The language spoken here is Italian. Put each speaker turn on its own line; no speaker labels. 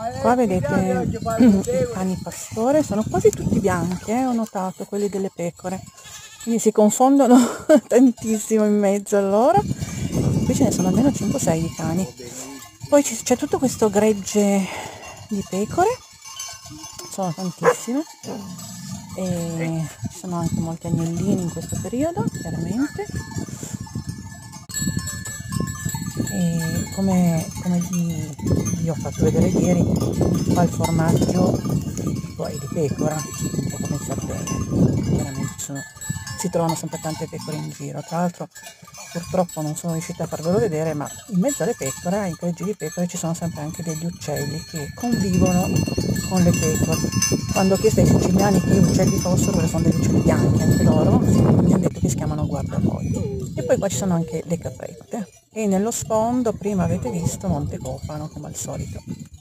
Qua vedete i cani pastore, sono quasi tutti bianchi, ho notato, quelli delle pecore, quindi si confondono tantissimo in mezzo a loro. Qui ce ne sono almeno 5-6 di cani. Poi c'è tutto questo gregge di pecore, sono tantissime, e ci sono anche molti agnellini in questo periodo, chiaramente. E come vi ho fatto vedere ieri, qua il formaggio poi di pecora, un po' come in Sardegna, chiaramente si trovano sempre tante pecore in giro. Tra l'altro purtroppo non sono riuscita a farvelo vedere, ma in mezzo alle pecore, ai greggi di pecore, ci sono sempre anche degli uccelli che convivono con le pecore. Quando ho chiesto ai siciliani che uccelli fossero, perché sono degli uccelli bianchi anche loro, mi hanno detto che si chiamano guardapoi. E poi qua ci sono anche le caprette. E nello sfondo prima avete visto Monte Cofano, come al solito.